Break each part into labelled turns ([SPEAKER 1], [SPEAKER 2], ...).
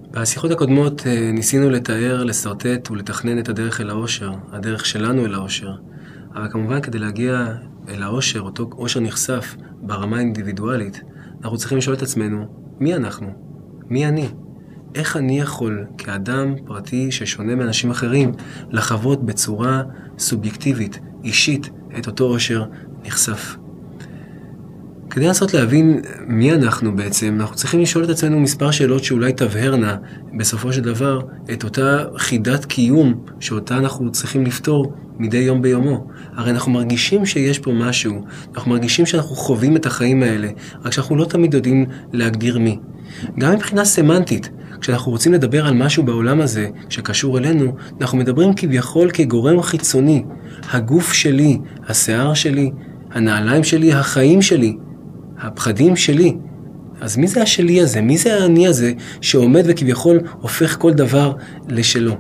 [SPEAKER 1] בשיחות הקודמות ניסינו לתאר, לסרטט ולתכנן את הדרך אל האושר, הדרך שלנו אל האושר. אבל כמובן כדי להגיע אל האושר, אותו אושר נחשף ברמה האינדיבידואלית, אנחנו צריכים לשאול את עצמנו, מי אנחנו? מי אני? איך אני יכול כאדם פרטי ששונה מאנשים אחרים לחוות בצורה סובייקטיבית, אישית, את אותו אושר נחשף? כדי לנסות להבין מי אנחנו בעצם, אנחנו צריכים לשאול את עצמנו מספר שאלות שאולי תבהרנה בסופו של דבר את אותה חידת קיום שאותה אנחנו צריכים לפתור מדי יום ביומו. הרי אנחנו מרגישים שיש פה משהו, אנחנו מרגישים שאנחנו חווים את החיים האלה, רק שאנחנו לא תמיד יודעים להגדיר מי. גם מבחינה סמנטית, כשאנחנו רוצים לדבר על משהו בעולם הזה שקשור אלינו, אנחנו מדברים כביכול כגורם חיצוני. הגוף שלי, השיער שלי, הנעליים שלי, החיים שלי, הפחדים שלי. אז מי זה השלי הזה? מי זה האני הזה שעומד וכביכול הופך כל דבר לשלו?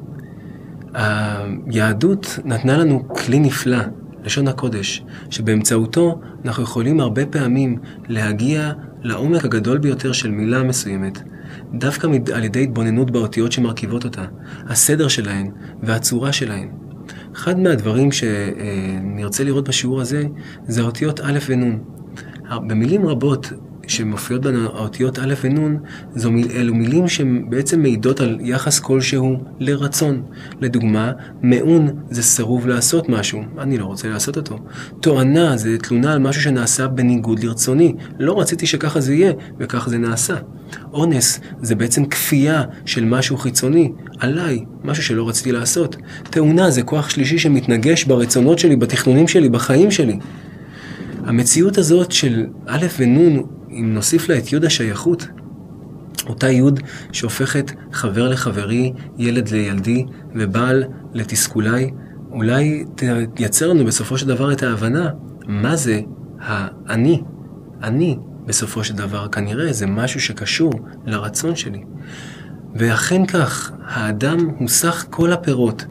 [SPEAKER 1] היהדות נתנה לנו כלי נפלא, לשון הקודש, שבאמצעותו אנחנו יכולים הרבה פעמים להגיע לעומק הגדול ביותר של מילה מסוימת, דווקא על ידי התבוננות באותיות שמרכיבות אותה, הסדר שלהן והצורה שלהן. אחד מהדברים שנרצה לראות בשיעור הזה זה האותיות א' ונ'. במילים רבות שמופיעות בין האותיות א' ונ' אלו מילים שבעצם מעידות על יחס כלשהו לרצון. לדוגמה, מעון זה סירוב לעשות משהו, אני לא רוצה לעשות אותו. טוענה זה תלונה על משהו שנעשה בניגוד לרצוני, לא רציתי שככה זה יהיה וכך זה נעשה. אונס זה בעצם כפייה של משהו חיצוני עליי, משהו שלא רציתי לעשות. טעונה זה כוח שלישי שמתנגש ברצונות שלי, בתכנונים שלי, בחיים שלי. המציאות הזאת של א' ונ', אם נוסיף לה את י' השייכות, אותה י' שהופכת חבר לחברי, ילד לילדי ובעל לתסכולי, אולי תייצר לנו בסופו של דבר את ההבנה מה זה האני. אני בסופו של דבר כנראה זה משהו שקשור לרצון שלי. ואכן כך, האדם הוא סך כל הפירות,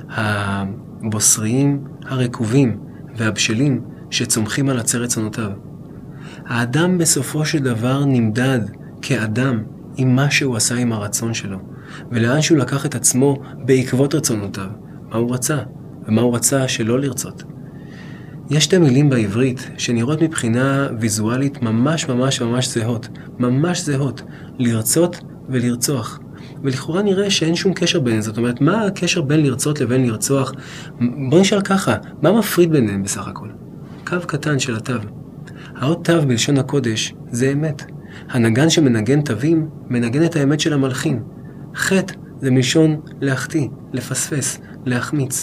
[SPEAKER 1] הבוסריים, הרקובים והבשלים שצומחים על עצי רצונותיו. האדם בסופו של דבר נמדד כאדם עם מה שהוא עשה עם הרצון שלו, ולאן שהוא לקח את עצמו בעקבות רצונותיו, מה הוא רצה ומה הוא רצה שלא לרצות. יש שתי מילים בעברית שנראות מבחינה ויזואלית ממש זהות, ממש זהות, לרצות ולרצוח. ולכאורה נראה שאין שום קשר ביניהם. זאת אומרת, מה הקשר בין לרצות לבין לרצוח? בוא נשאל ככה, מה מפריד ביניהם בסך הכל? קו קטן של התו. האות תו בלשון הקודש זה אמת. הנגן שמנגן תווים מנגן את האמת של המלחין. חטא זה מלשון להחטיא, לפספס, להחמיץ.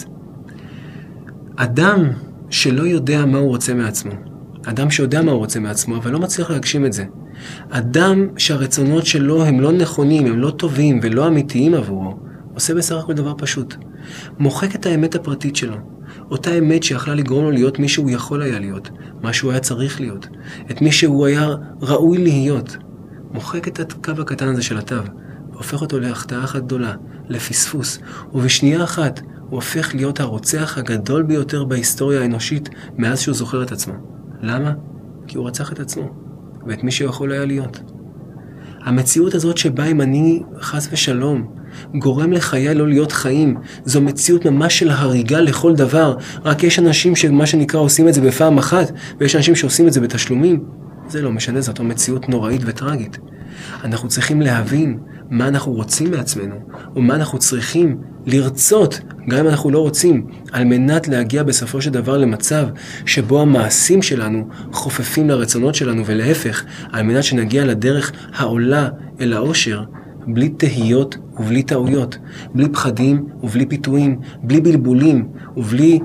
[SPEAKER 1] אדם שלא יודע מה הוא רוצה מעצמו, אדם שיודע מה הוא רוצה מעצמו אבל לא מצליח להגשים את זה, אדם שהרצונות שלו הם לא נכונים, הם לא טובים ולא אמיתיים עבורו, עושה בסך הכל דבר פשוט. מוחק את האמת הפרטית שלו, אותה אמת שיכלה לגרום לו להיות מי שהוא יכול היה להיות, מה שהוא היה צריך להיות, את מי שהוא היה ראוי להיות. מוחק את הקו הקטן הזה של התו, והופך אותו להחטאה אחת גדולה, לפספוס, ובשנייה אחת הוא הופך להיות הרוצח הגדול ביותר בהיסטוריה האנושית מאז שהוא זוכר את עצמו. למה? כי הוא רצח את עצמו, ואת מי שהוא יכול היה להיות. המציאות הזאת שבה אם אני חס ושלום גורם לחיי לא להיות חיים, זו מציאות ממש של הריגה לכל דבר. רק יש אנשים שמה שנקרא עושים את זה בפעם אחת, ויש אנשים שעושים את זה בתשלומים. זה לא משנה, זאת מציאות נוראית וטרגית. אנחנו צריכים להבין מה אנחנו רוצים מעצמנו, ומה אנחנו צריכים לרצות, גם אם אנחנו לא רוצים, על מנת להגיע בסופו של דבר למצב שבו המעשים שלנו חופפים לרצונות שלנו, ולהפך, על מנת שנגיע לדרך העולה אל האושר, בלי תהיות ובלי טעויות, בלי פחדים ובלי פיתויים, בלי בלבולים ובלי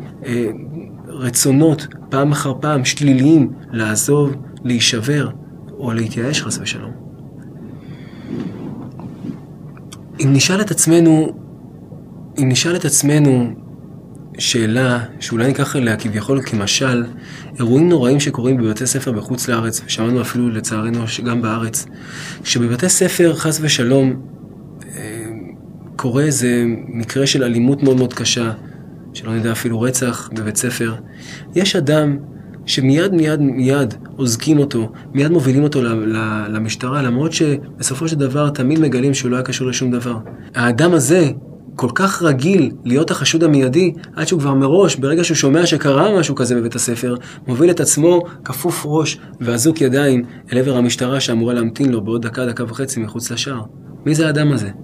[SPEAKER 1] רצונות פעם אחר פעם שליליים לעזוב, להישבר או להתייאש חס ושלום. אם נשאל את עצמנו שאלה שאולי ניקח אליה כביכול כמשל, אירועים נוראים שקורים בבתי ספר בחוץ לארץ, ושמענו אפילו לצערנו גם בארץ, שבבתי ספר חס ושלום קורה איזה מקרה של אלימות מאוד מאוד קשה, שלא נדע אפילו רצח בבית ספר. יש אדם מיד עוזקים אותו, מיד מובילים אותו למשטרה, למרות שבסופו של דבר תמיד מגלים שהוא לא היה קשור לשום דבר. האדם הזה כל כך רגיל להיות החשוד המיידי, עד שהוא כבר מראש, ברגע שהוא שומע שקרה משהו כזה בבית הספר, מוביל את עצמו כפוף ראש ואזוק ידיים אל עבר המשטרה שאמורה להמתין לו בעוד דקה וחצי מחוץ לשער. מי זה האדם הזה?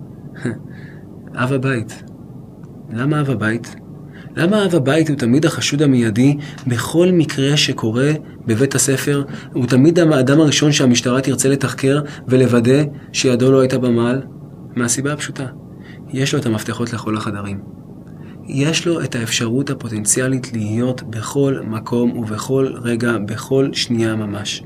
[SPEAKER 1] אב הבית. למה אב הבית? למה אב הבית הוא תמיד החשוד המיידי בכל מקרה שקורה בבית הספר? הוא תמיד האדם הראשון שהמשטרה תרצה לתחקר ולוודא שידו לא הייתה במעל? מהסיבה הפשוטה. יש לו את המפתחות לכל החדרים. יש לו את האפשרות הפוטנציאלית להיות בכל מקום ובכל רגע, בכל שנייה ממש.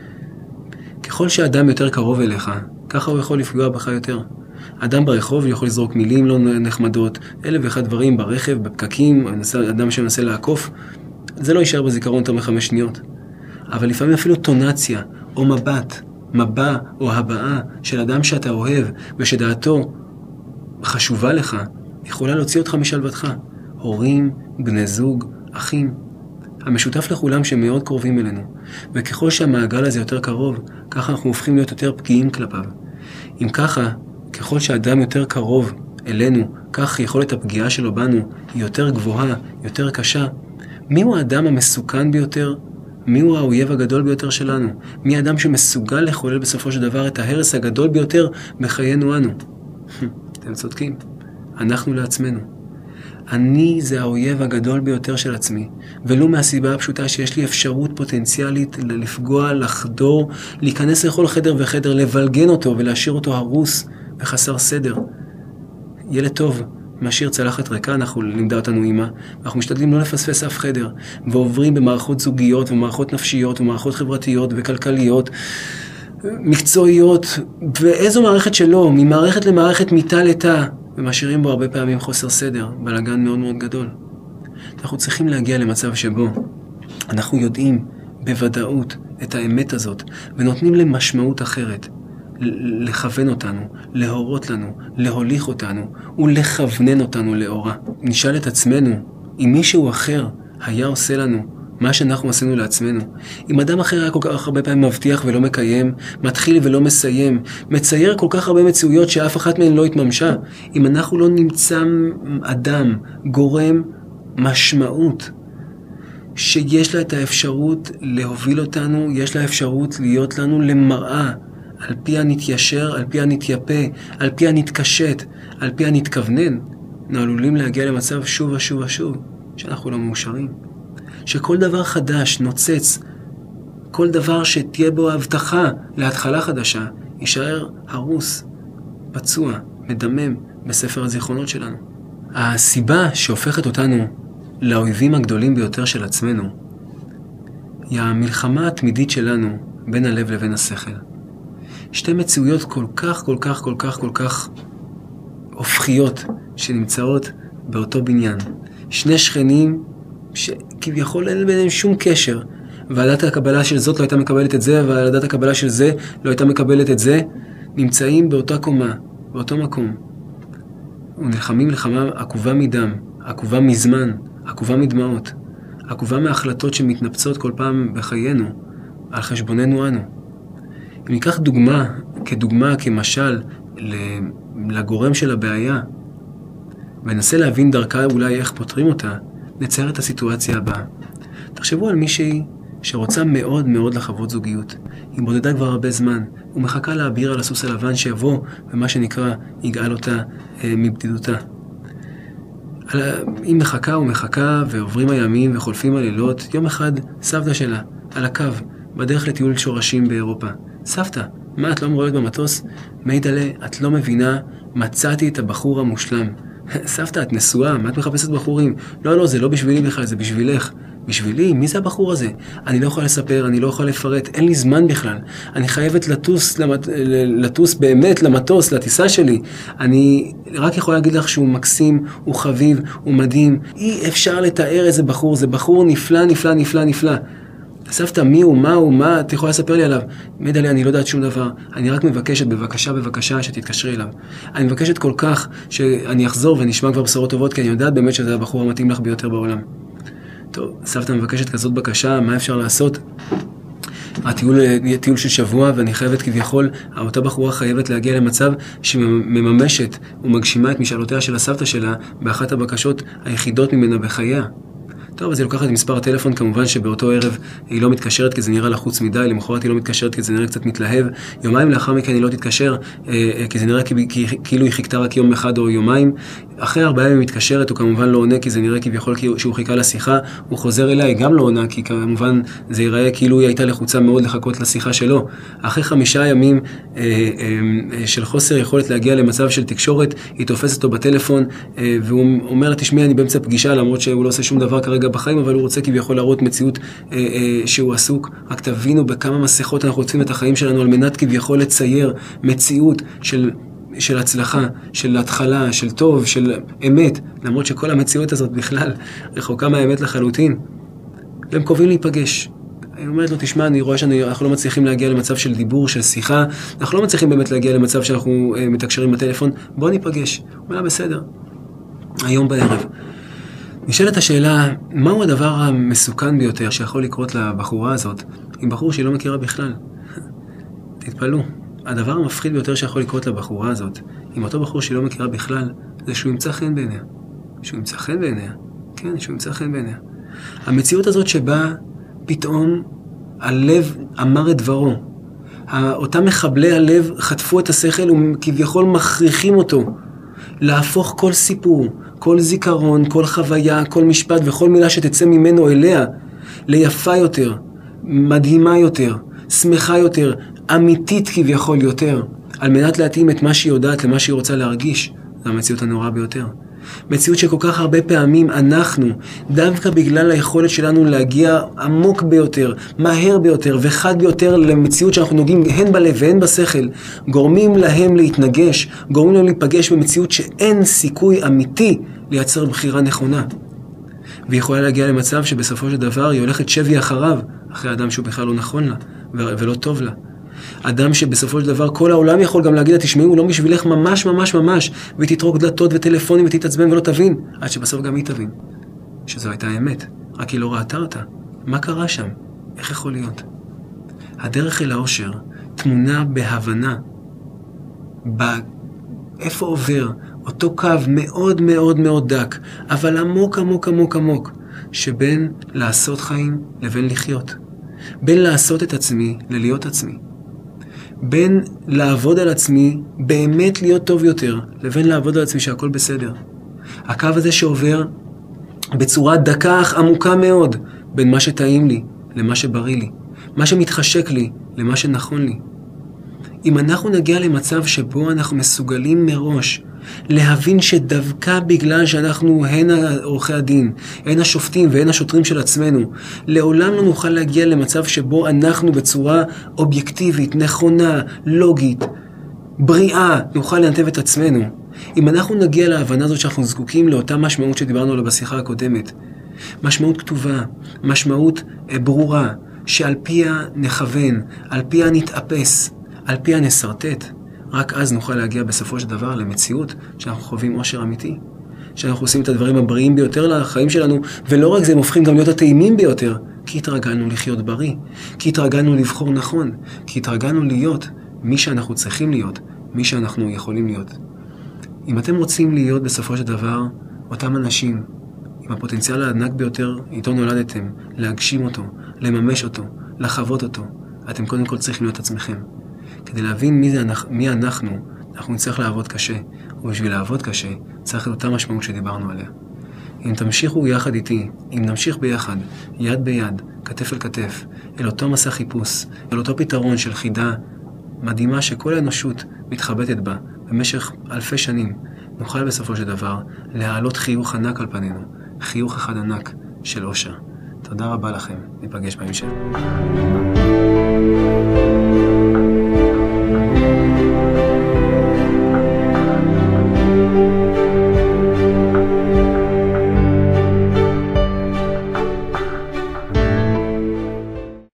[SPEAKER 1] ככל שהאדם יותר קרוב אליך, ככה הוא יכול לפגוע בך יותר. אדם ברחוב יכול לזרוק מילים לא נחמדות, 1001 דברים ברכב, בפקקים, אדם שמנסה לעקוף, זה לא יישאר בזיכרון יותר מ5 שניות. אבל לפעמים אפילו טונציה או מבע או הבעה של אדם שאתה אוהב ושדעתו חשובה לך, יכולה להוציא אותך משלוותך. הורים, בני זוג, אחים. המשותף לכולם שהם מאוד קרובים אלינו. וככל שהמעגל הזה יותר קרוב, ככה אנחנו הופכים להיות יותר פגיעים כלפיו. אם ככה, ככל שהאדם יותר קרוב אלינו, כך יכולת הפגיעה שלו בנו היא יותר גבוהה, יותר קשה. מי הוא האדם המסוכן ביותר? מי הוא האויב הגדול ביותר שלנו? מי האדם שמסוגל לחולל בסופו של דבר את ההרס הגדול ביותר בחיינו אנו? אתם צודקים. אנחנו לעצמנו. אני זה האויב הגדול ביותר של עצמי, ולא מהסיבה הפשוטה שיש לי אפשרות פוטנציאלית לפגוע, לחדור, להיכנס לכל חדר וחדר, לבלגן אותו ולהשאיר אותו הרוס וחסר סדר. ילד טוב, משאיר צלחת ריקה, לימדה אותנו אמא, ואנחנו משתדלים לא לפספס אף חדר, ועוברים במערכות זוגיות ומערכות נפשיות ומערכות חברתיות וכלכליות, מקצועיות, ואיזו מערכת שלא, ממערכת למערכת, מיטה לתא, ומשאירים בו הרבה פעמים חוסר סדר, בלגן מאוד מאוד גדול. אנחנו צריכים להגיע למצב שבו אנחנו יודעים בוודאות את האמת הזאת, ונותנים למשמעות אחרת, לכוון אותנו, להורות לנו, להוליך אותנו, ולכוונן אותנו לאורה. נשאל את עצמנו, אם מישהו אחר היה עושה לנו מה שאנחנו עשינו לעצמנו, אם אדם אחר היה כל כך הרבה פעמים מבטיח ולא מקיים, מתחיל ולא מסיים, מצייר כל כך הרבה מציאויות שאף אחת מהן לא התממשה, אם אנחנו לא נמצא אדם, גורם, משמעות, שיש לה את האפשרות להוביל אותנו, יש לה אפשרות להיות לנו למראה, על פי הנתיישר, על פי הנתייפה, על פי הנתקשט, על פי הנתכוונן, אנחנו עלולים להגיע למצב שוב ושוב, שאנחנו לא מאושרים. שכל דבר חדש, נוצץ, כל דבר שתהיה בו הבטחה להתחלה חדשה, יישאר הרוס, פצוע, מדמם בספר הזיכרונות שלנו. הסיבה שהופכת אותנו לאויבים הגדולים ביותר של עצמנו, היא המלחמה התמידית שלנו בין הלב לבין השכל. שתי מציאויות כל כך הופכיות שנמצאות באותו בניין. שני שכנים שכביכול אין ביניהם שום קשר. ועדת הקבלה של זאת לא הייתה מקבלת את זה, ועדת הקבלה של זה לא הייתה מקבלת את זה. נמצאים באותה קומה, באותו מקום. ונלחמים מלחמה עקובה מדם, עקובה מזמן, עקובה מדמעות, עקובה מההחלטות שמתנפצות כל פעם בחיינו, על חשבוננו אנו. אם ניקח דוגמה, כמשל, לגורם של הבעיה, וננסה להבין דרכה אולי איך פותרים אותה, נצייר את הסיטואציה הבאה. תחשבו על מישהי שרוצה מאוד מאוד לחוות זוגיות. היא בודדה כבר הרבה זמן, ומחכה להעביר על הסוס הלבן שיבוא, ומה שנקרא, יגאל אותה מבדידותה. היא מחכה, ועוברים הימים וחולפים הלילות. יום אחד, סבתא שלה, על הקו, בדרך לטיול שורשים באירופה. סבתא, מה את לא אמורה להיות במטוס? מידלה, את לא מבינה, מצאתי את הבחור המושלם. סבתא, את נשואה, מה את מחפשת בחורים? לא, זה לא בשבילי בכלל, זה בשבילך. בשבילי? מי זה הבחור הזה? אני לא יכולה לספר, אני לא יכולה לפרט, אין לי זמן בכלל. אני חייבת לטוס באמת למטוס, לטיסה שלי. אני רק יכולה להגיד לך שהוא מקסים, הוא חביב, הוא מדהים. אי אפשר לתאר איזה בחור, זה בחור נפלא. סבתא, מי הוא, מה, את יכולה לספר לי עליו? מדלי, אני לא יודעת שום דבר. אני רק מבקשת, בבקשה, שתתקשרי אליו. אני מבקשת כל כך שאני אחזור ונשמע כבר בשורות טובות, כי אני יודעת באמת שזה הבחור המתאים לך ביותר בעולם. טוב, סבתא מבקשת כזאת בקשה, מה אפשר לעשות? הטיול של שבוע, ואני חייבת כביכול, אותה בחורה חייבת להגיע למצב שמממשת ומגשימה את משאלותיה של הסבתא שלה באחת הבקשות היחידות ממנה בחייה. טוב, אז היא לוקחת מספר הטלפון, כמובן שבאותו ערב היא לא מתקשרת כי זה נראה לחוץ מדי, למחרת היא לא מתקשרת כי זה נראה קצת מתלהב, יומיים לאחר מכן היא לא תתקשר כי זה נראה כאילו היא חיכתה רק יום אחד או יומיים, אחרי 4 ימים היא מתקשרת, הוא כמובן לא עונה כי זה נראה כביכול שהוא חיכה לשיחה, הוא חוזר אליה, היא גם לא עונה כי כמובן זה ייראה כאילו היא הייתה לחוצה מאוד לחכות לשיחה שלו. אחרי 5 ימים של חוסר יכולת להגיע למצב של תקשורת, היא תופסת אותו בטלפון והוא אומר לה, תשמעי, אני באמצע פגישה, למרות שהוא לא עושה שום דבר כרגע בחיים, אבל הוא רוצה כביכול להראות מציאות שהוא עסוק. רק תבינו בכמה מסכות אנחנו רוצים את החיים שלנו על מנת כביכול לצייר מציאות של הצלחה, של התחלה, של טוב, של אמת, למרות שכל המציאות הזאת בכלל רחוקה מהאמת לחלוטין. והם קובעים להיפגש. אני אומרת לו, תשמע, אני רואה שאנחנו לא מצליחים להגיע למצב של דיבור, של שיחה, אנחנו לא מצליחים באמת להגיע למצב שאנחנו מתקשרים בטלפון, בוא ניפגש. הוא אומר, בסדר, היום בערב. נשאלת השאלה, מהו הדבר המסוכן ביותר שיכול לקרות לבחורה הזאת, עם בחור שהיא לא מכירה בכלל? תתפלאו, הדבר המפחיד ביותר שיכול לקרות לבחורה הזאת, עם אותו בחור שהיא לא מכירה בכלל, זה שהוא ימצא חן בעיניה. שהוא ימצא חן בעיניה? כן, שהוא ימצא חן בעיניה. המציאות הזאת שבה פתאום הלב אמר את דברו. אותם מחבלי הלב חטפו את השכל וכביכול מכריחים אותו להפוך כל סיפור, כל זיכרון, כל חוויה, כל משפט וכל מילה שתצא ממנו אליה ליפה יותר, מדהימה יותר, שמחה יותר, אמיתית כביכול יותר, על מנת להתאים את מה שהיא יודעת למה שהיא רוצה להרגיש. זו המציאות הנוראה ביותר. מציאות שכל כך הרבה פעמים אנחנו, דווקא בגלל היכולת שלנו להגיע עמוק ביותר, מהר ביותר וחד ביותר למציאות שאנחנו נוגעים הן בלב והן בשכל, גורמים להם להתנגש, גורמים להם להיפגש במציאות שאין סיכוי אמיתי לייצר בחירה נכונה. והיא יכולה להגיע למצב שבסופו של דבר היא הולכת שבי אחריו, אחרי אדם שהוא בכלל לא נכון לה ולא טוב לה. אדם שבסופו של דבר כל העולם יכול גם להגיד לה, תשמעו, הוא לא בשבילך ממש ממש ממש, והיא תתרוק דלתות וטלפונים ותתעצבן ולא תבין, עד שבסוף גם היא תבין שזו הייתה האמת, רק היא לא ראתה אותה. מה קרה שם? איך יכול להיות? הדרך אל האושר תמונה בהבנה איפה עובר אותו קו מאוד מאוד מאוד דק, אבל עמוק עמוק עמוק עמוק, שבין לעשות חיים לבין לחיות, בין לעשות את עצמי ללהיות עצמי, בין לעבוד על עצמי באמת להיות טוב יותר, לבין לעבוד על עצמי שהכל בסדר. הקו הזה שעובר בצורה דקה אך עמוקה מאוד בין מה שטעים לי למה שבריא לי, מה שמתחשק לי למה שנכון לי. אם אנחנו נגיע למצב שבו אנחנו מסוגלים מראש להבין שדווקא בגלל שאנחנו הן עורכי הדין, הן השופטים והן השוטרים של עצמנו, לעולם לא נוכל להגיע למצב שבו אנחנו בצורה אובייקטיבית, נכונה, לוגית, בריאה, נוכל לנתב את עצמנו. אם אנחנו נגיע להבנה הזאת שאנחנו זקוקים לאותה משמעות שדיברנו עליה בשיחה הקודמת, משמעות כתובה, משמעות ברורה, שעל פיה נכוון, על פיה נתאפס, על פיה נסרטט, רק אז נוכל להגיע בסופו של דבר למציאות שאנחנו חווים אושר אמיתי, שאנחנו עושים את הדברים הבריאים ביותר לחיים שלנו, ולא רק זה, הם הופכים גם להיות הטעימים ביותר, כי התרגלנו לחיות בריא, כי התרגלנו לבחור נכון, כי התרגלנו להיות מי שאנחנו צריכים להיות, מי שאנחנו יכולים להיות. אם אתם רוצים להיות בסופו של דבר אותם אנשים עם הפוטנציאל הענק ביותר איתו נולדתם, להגשים אותו, לממש אותו, לחוות אותו, אתם קודם כל צריכים להיות עצמכם. כדי להבין מי אנחנו נצטרך לעבוד קשה, ובשביל לעבוד קשה צריך את אותה משמעות שדיברנו עליה. אם תמשיכו יחד איתי, אם נמשיך ביחד, יד ביד, כתף אל כתף, אל אותו מסע חיפוש, אל אותו פתרון של חידה מדהימה שכל האנושות מתחבטת בה במשך אלפי שנים, נוכל בסופו של דבר להעלות חיוך ענק על פנינו, חיוך אחד ענק של אושר. תודה רבה לכם, ניפגש בהמשך.